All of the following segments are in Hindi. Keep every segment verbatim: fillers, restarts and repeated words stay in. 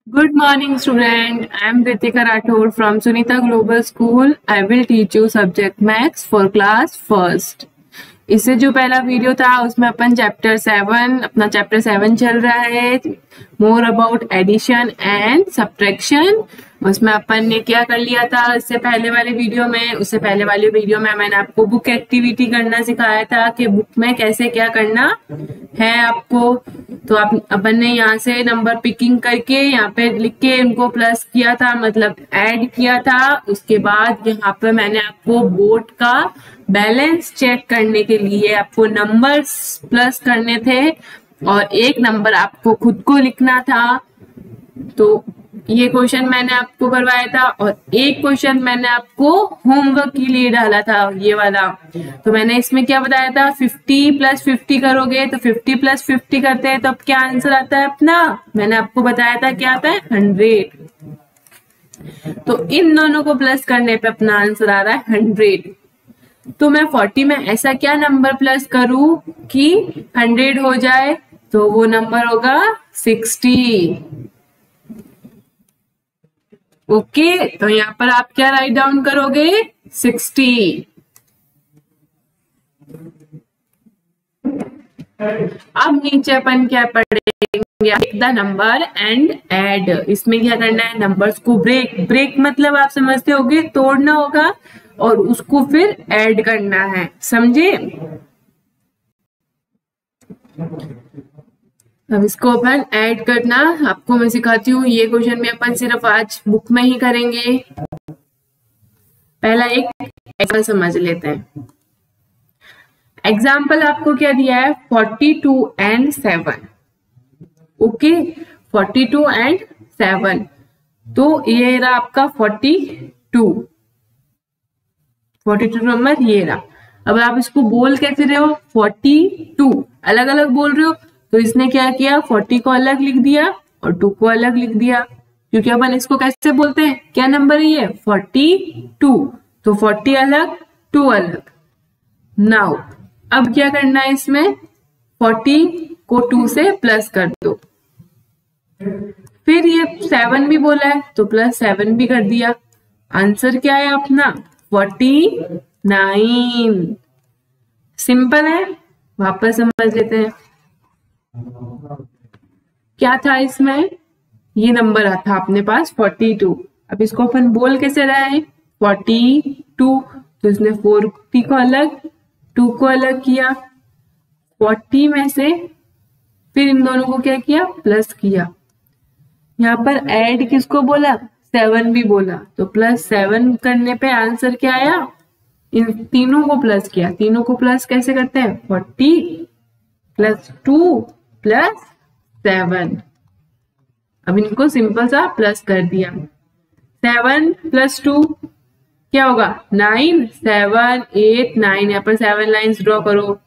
Good morning, student. I am Ritika Rathod from Sunita Global School. I will teach you subject Maths for class first. इससे जो पहला वीडियो था उसमें अपन चैप्टर सेवन अपना चैप्टर सेवन चल रहा है, more about addition and subtraction. उसमें अपन ने क्या कर लिया था इससे पहले वाले वीडियो में उससे पहले वाले वीडियो में मैंने आपको बुक एक्टिविटी करना सिखाया था कि बुक में कैसे क्या करना है आपको। तो आप अपन ने यहाँ से नंबर पिकिंग करके यहाँ पे लिख के इनको प्लस किया था, मतलब ऐड किया था। उसके बाद यहाँ पे मैंने आपको बोर्ड का बैलेंस चेक करने के लिए आपको नंबर्स प्लस करने थे और एक नंबर आपको खुद को लिखना था। तो ये क्वेश्चन मैंने आपको करवाया था और एक क्वेश्चन मैंने आपको होमवर्क के लिए डाला था, ये वाला। तो मैंने इसमें क्या बताया था, फिफ्टी प्लस फिफ्टी करोगे तो फिफ्टी प्लस फिफ्टी करते हैं तो अब क्या आंसर आता है अपना, मैंने आपको बताया था क्या आता है, हंड्रेड। तो इन दोनों को प्लस करने पे अपना आंसर आ रहा है हंड्रेड। तो मैं फोर्टी में ऐसा क्या नंबर प्लस करूं कि हंड्रेड हो जाए, तो वो नंबर होगा सिक्सटी। ओके, तो यहाँ पर आप क्या राइट डाउन करोगे, सिक्सटी। अब नीचे अपन क्या पढ़ेंगे, द नंबर एंड ऐड। इसमें क्या करना है, नंबर्स को ब्रेक ब्रेक मतलब आप समझते होगे तोड़ना होगा और उसको फिर ऐड करना है, समझे। अब इसको अपन ऐड करना आपको मैं सिखाती हूँ। ये क्वेश्चन में अपन सिर्फ आज बुक में ही करेंगे। पहला एक एग्जाम्पल समझ लेते हैं। एग्जाम्पल आपको क्या दिया है, forty two and seven. Okay, forty two and seven. तो ये रहा आपका forty two, forty two number ये रहा। अब आप इसको बोल कैसे रहे हो, फोर्टी टू अलग अलग बोल रहे हो। तो इसने क्या किया, फोर्टी को अलग लिख दिया और टू को अलग लिख दिया, क्योंकि अपन इसको कैसे बोलते हैं, क्या नंबर है ये, फोर्टी टू। तो फोर्टी अलग टू अलग। नाउ अब क्या करना है, इसमें फोर्टी को टू से प्लस कर दो। फिर ये सेवन भी बोला है तो प्लस सेवन भी कर दिया। आंसर क्या है अपना, फोर्टी नाइन। सिंपल है, वापस समझ लेते हैं क्या था इसमें। ये नंबर था अपने पास फोर्टी टू। अब इसको अपन बोल कैसे रहा है, फोर्टी टू। तो इसने फोर्टी को अलग टू को अलग किया, फोर्टी में से फिर इन दोनों को क्या किया, प्लस किया। यहाँ पर ऐड किसको बोला, सेवन भी बोला। तो प्लस सेवन करने पे आंसर क्या आया, इन तीनों को प्लस किया। तीनों को प्लस कैसे करते हैं, forty plus two plus seven. अब इनको सिंपल सा प्लस कर दिया। सेवन प्लस टू क्या होगा, नाइन। सेवन एट नाइन, यहाँ पर सेवन लाइंस ड्रॉ करो।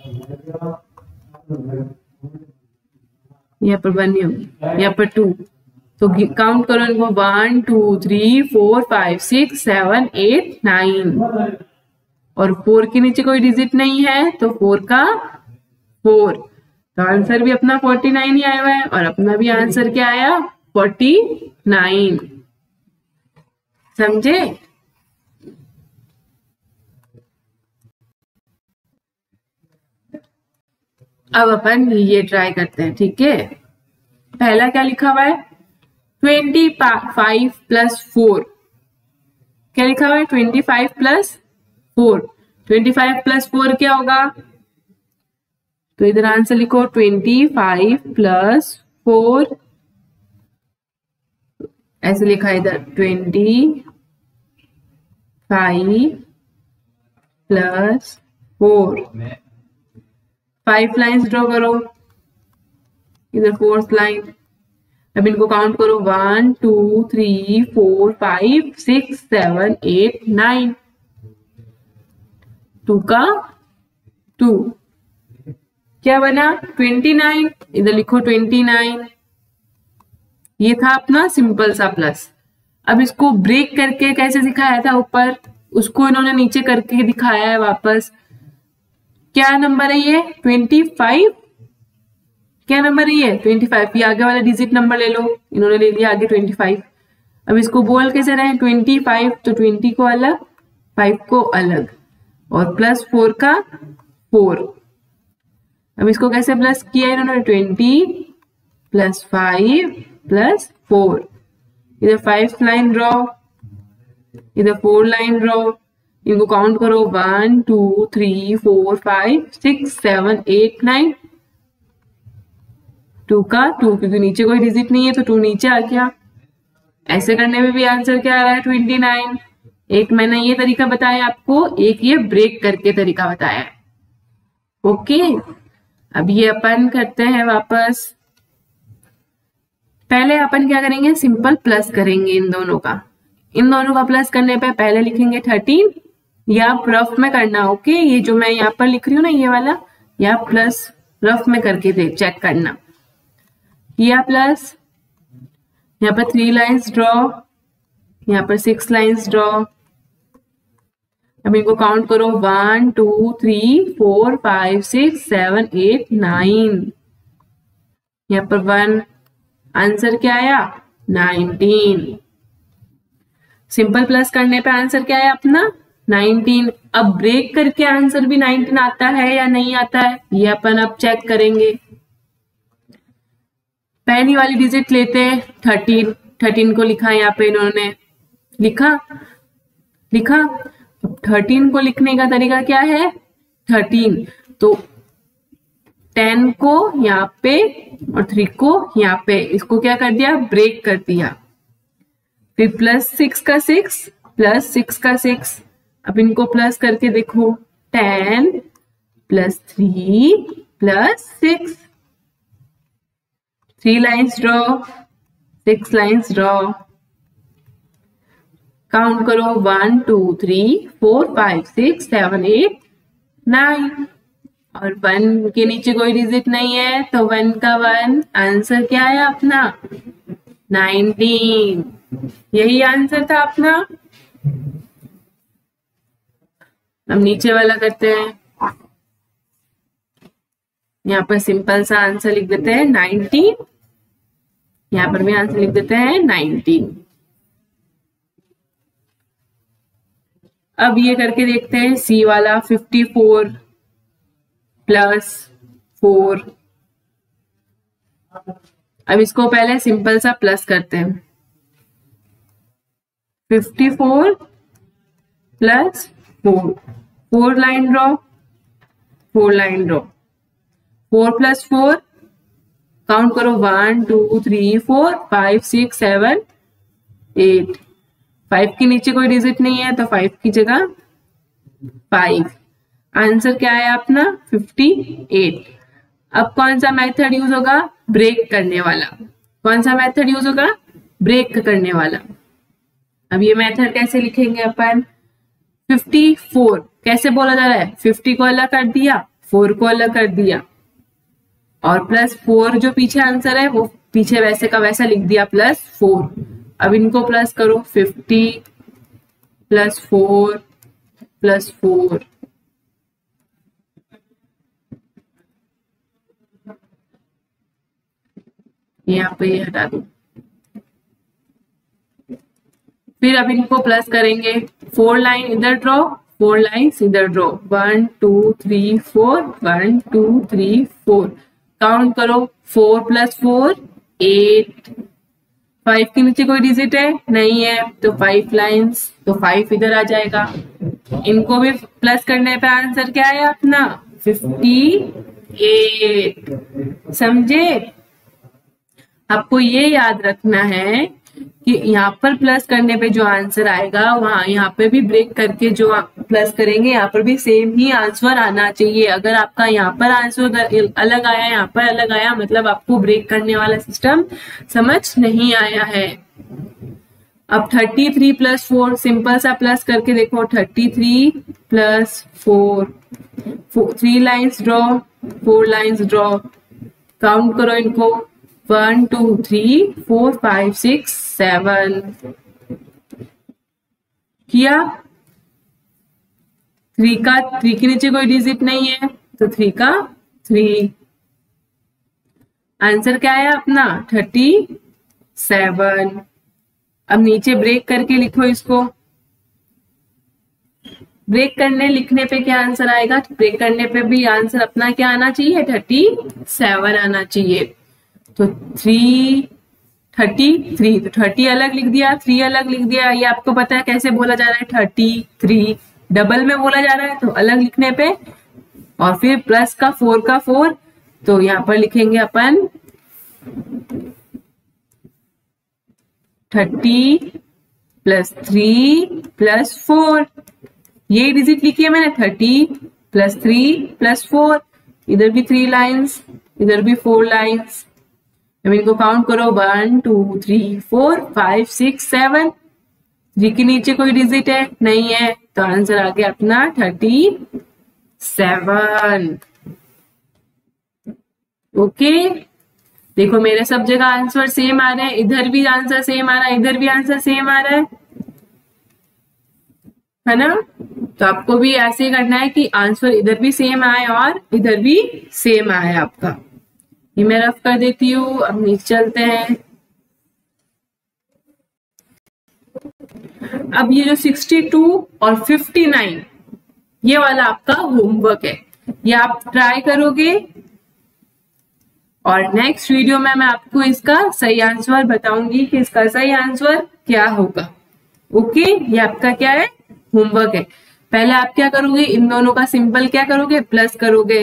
यहाँ पर वन नहीं होगी, यहाँ पर टू। तो काउंट करो इनको, one two three four five six seven eight nine. और फोर के नीचे कोई डिजिट नहीं है तो फोर का फोर। तो आंसर भी अपना फोर्टी नाइन ही आया हुआ है और अपना भी आंसर क्या आया, फोर्टी नाइन। समझे। अब अपन ये ट्राई करते हैं, ठीक है। पहला क्या लिखा हुआ है, ट्वेंटी फाइव प्लस फोर। क्या लिखा हुआ है, twenty five plus four. Twenty five plus four क्या होगा, तो इधर आंसर लिखो ट्वेंटी फाइव प्लस फोर। ऐसे लिखा है इधर, twenty five plus four. Five lines draw करो, इधर फोर्थ लाइन। अब इनको काउंट करो, one two three four five six seven eight nine. Two का टू क्या बना, ट्वेंटी नाइन। इधर लिखो ट्वेंटी नाइन। ये था अपना सिंपल सा प्लस। अब इसको ब्रेक करके कैसे दिखाया था ऊपर, उसको इन्होंने नीचे करके दिखाया है वापस। क्या नंबर है ये, ट्वेंटी फाइव क्या नंबर है ये ट्वेंटी फाइव। ये आगे वाला डिजिट नंबर ले लो, इन्होंने ले लिया आगे ट्वेंटी फाइव। अब इसको बोल कैसे रहे ट्वेंटी फाइव, तो ट्वेंटी को अलग, फाइव को अलग, और प्लस फोर का फोर। अब इसको कैसे प्लस किया इन्होंने, twenty plus five plus four. इधर फाइव लाइन ड्रॉ, इधर फोर लाइन ड्रॉ, इनको काउंट करो one two three four five six seven eight nine. Two का टू, क्योंकि नीचे कोई डिजिट नहीं है तो टू नीचे आ गया। ऐसे करने में भी आंसर क्या आ रहा है ट्वेंटी नाइन। एक मैंने ये तरीका बताया आपको, एक ये ब्रेक करके तरीका बताया है। ओके, अब ये अपन करते हैं वापस। पहले अपन क्या करेंगे, सिंपल प्लस करेंगे इन दोनों का। इन दोनों का प्लस करने पे पहले लिखेंगे थर्टीन, या रफ में करना। ओके, ये जो मैं यहाँ पर लिख रही हूँ ना ये वाला, या प्लस रफ में करके दे चेक करना। या प्लस, यहाँ पर थ्री लाइंस ड्रॉ, यहाँ पर सिक्स लाइंस ड्रॉ। अब इनको काउंट करो one two three four five six seven eight nine. यहाँ पर वन, आंसर क्या आया नाइनटीन। सिंपल प्लस करने पे आंसर क्या है अपना नाइनटीन। अब ब्रेक करके आंसर भी नाइनटीन आता है या नहीं आता है, ये अपन अब चेक करेंगे। पहली वाली डिजिट लेते हैं थर्टीन, थर्टीन को लिखा यहाँ पे इन्होंने, लिखा लिखा अब थर्टीन को लिखने का तरीका क्या है, थर्टीन तो टेन को यहाँ पे और थ्री को यहाँ पे, इसको क्या कर दिया ब्रेक कर दिया। फिर प्लस सिक्स का सिक्स प्लस सिक्स का सिक्स। अब इनको प्लस करके देखो, ten plus three plus six. Three lines draw, six lines draw, count करो one two three four five six seven eight nine. और वन के नीचे कोई डिजिट नहीं है तो वन का वन, आंसर क्या है अपना नाइनटीन। यही आंसर था अपना। अब नीचे वाला करते हैं। यहाँ पर सिंपल सा आंसर लिख देते हैं नाइनटीन, यहाँ पर भी आंसर लिख देते हैं नाइनटीन। अब ये करके देखते हैं सी वाला, फिफ्टी फोर प्लस फोर। अब इसको पहले सिंपल सा प्लस करते हैं, fifty four plus four, four line draw, four line draw, four plus four, count करो one two three four five six seven eight. Five के नीचे कोई डिजिट नहीं है तो फाइव की जगह फाइव। आंसर क्या है अपना फिफ्टी एट। अब कौन सा मेथड यूज होगा, ब्रेक करने वाला। कौन सा मेथड यूज होगा, ब्रेक करने वाला। अब ये मेथड कैसे लिखेंगे अपन, फिफ्टी फोर कैसे बोला जा रहा है, फिफ्टी को अलग कर दिया, फोर को अलग कर दिया, और प्लस फोर जो पीछे आंसर है वो पीछे वैसे का वैसा लिख दिया प्लस फोर। अब इनको प्लस करो, fifty plus four plus four. यहाँ पे ये हटा दो। फिर अब इनको प्लस करेंगे, फोर लाइन इधर ड्रॉ, फोर लाइन्स इधर draw, one two three four, one two three four, count करो four plus four eight. Five के नीचे कोई डिजिट है नहीं है तो फाइव लाइन्स, तो फाइव इधर आ जाएगा। इनको भी प्लस करने पे आंसर क्या है अपना फिफ्टी एट। समझे? आपको ये याद रखना है कि यहाँ पर प्लस करने पे जो आंसर आएगा वहां यहाँ पे भी ब्रेक करके जो प्लस करेंगे यहाँ पर भी सेम ही आंसर आना चाहिए। अगर आपका यहाँ पर आंसर अलग आया, यहाँ पर अलग आया, मतलब आपको ब्रेक करने वाला सिस्टम समझ नहीं आया है। अब thirty three plus four simple सा प्लस करके देखो, thirty three plus four, three lines draw, four lines draw, count करो इनको, one two three four five six seven. किया, थ्री का थ्री के नीचे कोई डिजिट नहीं है तो थ्री का थ्री। आंसर क्या आया अपना थर्टी सेवन। अब नीचे ब्रेक करके लिखो इसको। ब्रेक करने लिखने पे क्या आंसर आएगा, ब्रेक करने पे भी आंसर अपना क्या आना चाहिए, थर्टी सेवन आना चाहिए। तो थ्री थर्टी थ्री, तो थर्टी अलग लिख दिया, थ्री अलग लिख दिया। ये आपको पता है कैसे बोला जा रहा है, थर्टी थ्री डबल में बोला जा रहा है तो अलग लिखने पे, और फिर प्लस का फोर का फोर, तो यहाँ पर लिखेंगे अपन thirty plus three plus four. ये डिजिट लिखी है मैंने, thirty plus three plus four. इधर भी थ्री लाइंस, इधर भी फोर लाइंस। अब इनको काउंट करो, one two three four five six seven. Three के नीचे कोई डिजिट है नहीं है, तो आंसर आ गया अपना थर्टी सेवन। ओके, देखो मेरे सब जगह आंसर सेम आ रहे हैं, इधर भी आंसर सेम आ रहा है, इधर भी आंसर सेम आ रहा है, है ना। तो आपको भी ऐसे ही करना है कि आंसर इधर भी सेम आए और इधर भी सेम आए आपका। ये मैं रफ कर देती हूँ। अब नीचे चलते हैं। अब ये जो सिक्सटी टू और फिफ्टी नाइन, ये वाला आपका होमवर्क है, ये आप ट्राई करोगे और नेक्स्ट वीडियो में मैं आपको इसका सही आंसर बताऊंगी कि इसका सही आंसर क्या होगा। ओके, ये आपका क्या है, होमवर्क है। पहले आप क्या करोगे, इन दोनों का सिंबल क्या करोगे, प्लस करोगे।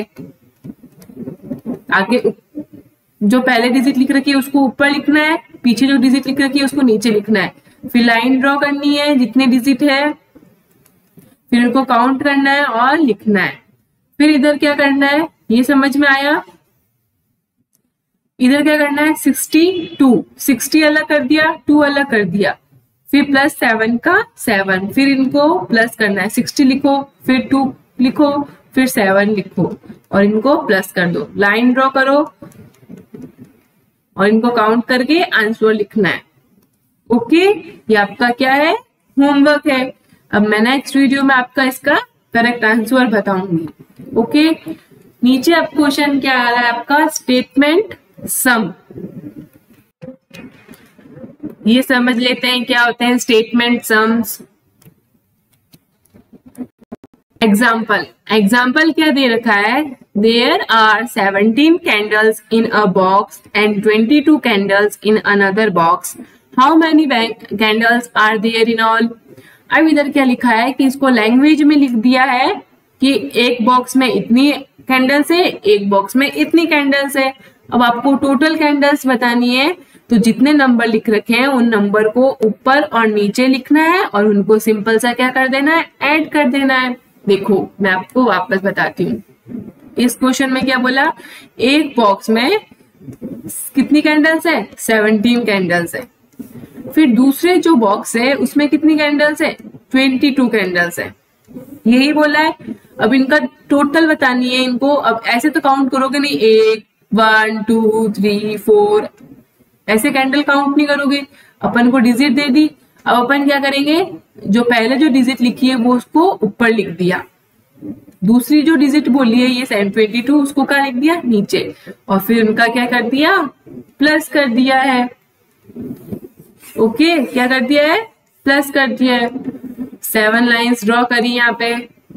आगे जो पहले डिजिट लिख रखी है उसको ऊपर लिखना है, पीछे जो डिजिट लिख रखी है उसको नीचे लिखना है। फिर लाइन ड्रॉ करनी है जितने डिजिट है, फिर उनको काउंट करना है और लिखना है। फिर इधर क्या करना है, ये समझ में आया। इधर क्या करना है, सिक्सटी टू, सिक्सटी अलग कर दिया, टू अलग कर दिया, फिर प्लस सेवन का सेवन, फिर इनको प्लस करना है। सिक्सटी लिखो, फिर टू लिखो, फिर सेवन लिखो और इनको प्लस कर दो। लाइन ड्रॉ करो और इनको काउंट करके आंसर लिखना है। ओके, ये आपका क्या है, होमवर्क है। अब मैं नेक्स्ट वीडियो में आपका इसका करेक्ट आंसर बताऊंगी। ओके, नीचे अब क्वेश्चन क्या आ रहा है आपका, स्टेटमेंट सम। ये समझ लेते हैं क्या होते हैं स्टेटमेंट सम्स। एग्जाम्पल, एग्जाम्पल क्या दे रखा है, there are seventeen candles in a box and twenty two candles in another box, how many candles are there in all. अब इधर क्या लिखा है कि इसको लैंग्वेज में लिख दिया है कि एक बॉक्स में इतनी कैंडल्स है, एक बॉक्स में इतनी कैंडल्स है। अब आपको टोटल कैंडल्स बतानी है, तो जितने नंबर लिख रखे हैं उन नंबर को ऊपर और नीचे लिखना है और उनको सिंपल सा क्या कर देना है, ऐड कर देना है। देखो मैं आपको वापस बताती हूँ। इस क्वेश्चन में क्या बोला, एक बॉक्स में कितनी कैंडल्स है, सेवनटीन कैंडल्स है। फिर दूसरे जो बॉक्स है उसमें कितनी कैंडल्स है, ट्वेंटी टू कैंडल्स है, यही बोला है। अब इनका टोटल बतानी है इनको। अब ऐसे तो काउंट करोगे नहीं, एक वन टू थ्री फोर, ऐसे कैंडल काउंट नहीं करोगे। अपन को डिजिट दे दी, अब अपन क्या करेंगे, जो पहले जो डिजिट लिखी है वो उसको ऊपर लिख दिया, दूसरी जो डिजिट बोली है ये सेवन ट्वेंटी टू, उसको क्या लिख दिया, नीचे, और फिर उनका क्या कर दिया, प्लस कर दिया है। ओके, क्या कर दिया है, प्लस कर दिया है। सेवन लाइंस ड्रॉ करी यहाँ पे,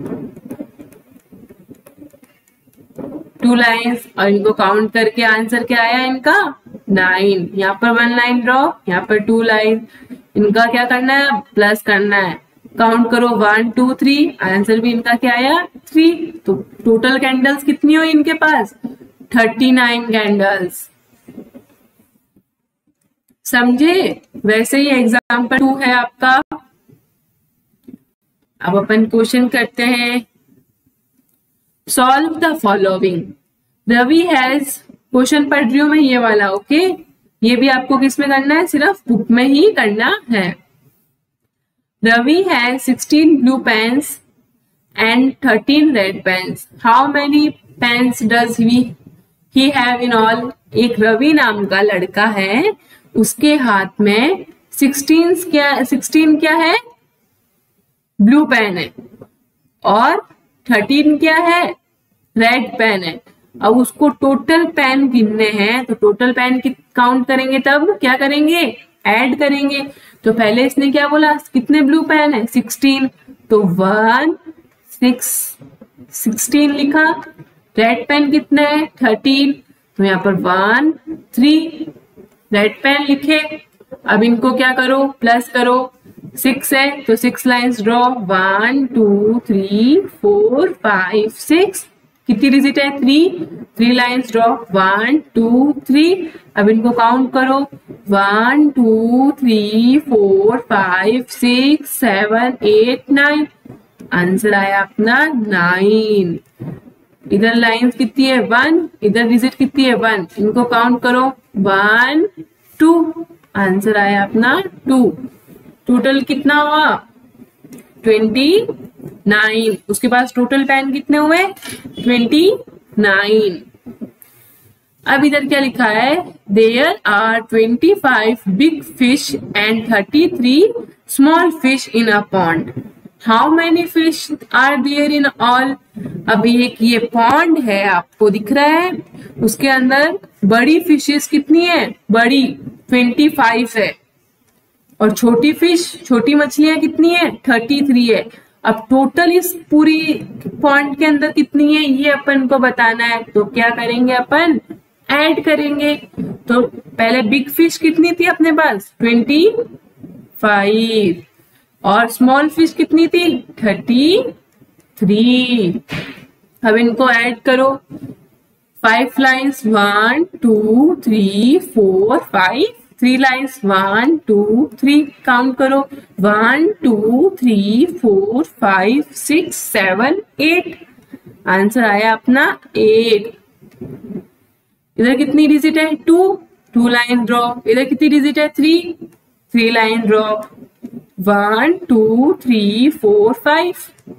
टू लाइंस, और इनको काउंट करके आंसर क्या आया इनका, नाइन। यहाँ पर वन लाइन ड्रॉ, यहाँ पर टू लाइन, इनका क्या करना है, प्लस करना है। काउंट करो, वन टू थ्री, आंसर भी इनका क्या आया, थ्री। तो टोटल कैंडल्स कितनी हुई इनके पास, थर्टी नाइन कैंडल्स। समझे। वैसे ही एग्जाम्पल टू है आपका। अब अपन क्वेश्चन करते हैं, solve the following. Ravi has, question पढ़ रही हूं मैं ये वाला, ओके। ये भी आपको किस में करना है, सिर्फ बुक में ही करना है। Ravi has sixteen blue pens and thirteen red pens, how many pens does he he have in all. एक रवि नाम का लड़का है, उसके हाथ में सिक्सटीन क्या सिक्सटीन क्या है, ब्लू पेन है, और थर्टीन क्या है, रेड पेन है। अब उसको टोटल पेन गिनने हैं, तो टोटल पेन काउंट करेंगे, तब क्या करेंगे, ऐड करेंगे। तो पहले इसने क्या बोला, कितने ब्लू पेन है, सिक्सटीन, तो वन सिक्स सिक्सटीन लिखा। रेड पेन कितने हैं, थर्टीन, तो यहाँ पर वन थ्री रेड पेन लिखे। अब इनको क्या करो, प्लस करो, सिक्स है तो six lines draw, one two three four five six, कितनी डिजिट है, three, three lines draw, one two three. अब इनको काउंट करो, one two three four five six seven eight nine, answer आया अपना नाइन। इधर लाइन्स कितनी है, वन, इधर डिजिट कितनी है, वन, इनको काउंट करो, वन टू, आंसर आया अपना टू। टोटल कितना हुआ, ट्वेंटी नाइन। उसके पास टोटल पेन कितने हुए, ट्वेंटी नाइन। अब इधर क्या लिखा है, there are twenty five big fish and thirty three small fish in a pond, how many fish are there in all. अब एक ये पॉन्ड है, आपको दिख रहा है, उसके अंदर बड़ी फिशेस कितनी है, बड़ी ट्वेंटी फाइव है, और छोटी फिश, छोटी मछलियां कितनी है, थर्टी थ्री है। अब टोटल इस पूरी पॉन्ड के अंदर कितनी है, ये अपन को बताना है। तो क्या करेंगे, अपन ऐड करेंगे। तो पहले बिग फिश कितनी थी अपने पास, ट्वेंटी फाइव, और स्मॉल फिश कितनी थी, थर्टी थ्री। अब इनको ऐड करो, five lines, one two three four five, three lines, one two three, count करो, one two three four five six seven eight, answer आया अपना एट। इधर कितनी डिजिट है, टू, टू लाइन ड्रॉ, इधर कितनी डिजिट है, three, three line draw, one two three four five.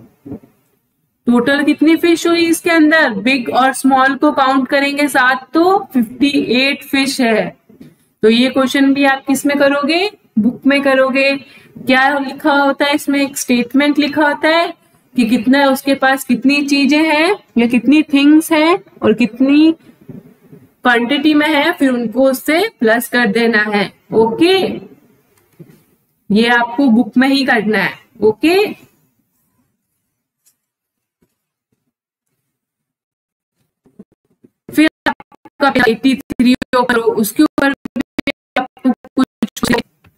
Total कितनी फिश हुई इसके अंदर, बिग और स्मॉल को काउंट करेंगे साथ, तो फिफ्टी एट फिश है। तो ये क्वेश्चन भी आप किस में करोगे, बुक में करोगे। क्या लिखा होता है इसमें, एक स्टेटमेंट लिखा होता है कि कितना उसके पास कितनी चीजें हैं या कितनी थिंग्स हैं और कितनी क्वांटिटी में है, फिर उनको उससे प्लस कर देना है। ओके, ये आपको बुक में ही करना है। ओके, फिर आपका एटी थ्री करो, उसके ऊपर आपको कुछ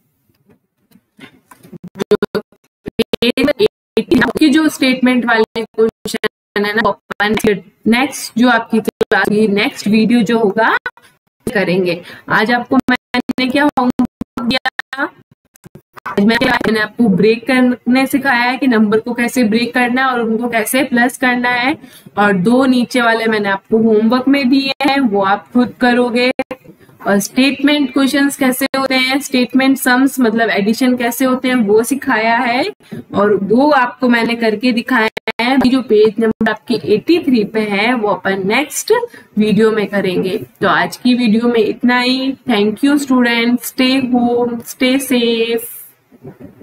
जो, जो स्टेटमेंट वाले क्वेश्चन है ना, नेक्स्ट जो आपकी क्लास की नेक्स्ट वीडियो जो होगा करेंगे। आज आपको मैंने क्या होमवर्क दिया, आज मैंने आपको ब्रेक करने सिखाया है कि नंबर को कैसे ब्रेक करना है और उनको कैसे प्लस करना है, और दो नीचे वाले मैंने आपको होमवर्क में दिए हैं, वो आप खुद करोगे। और स्टेटमेंट क्वेश्चंस कैसे होते हैं, स्टेटमेंट सम्स मतलब एडिशन कैसे होते हैं, वो सिखाया है, और दो आपको मैंने करके दिखाया है। जो पेज नंबर आपकी एटी थ्री पे है वो अपन नेक्स्ट वीडियो में करेंगे। तो आज की वीडियो में इतना ही। Thank you student, stay home, stay safe.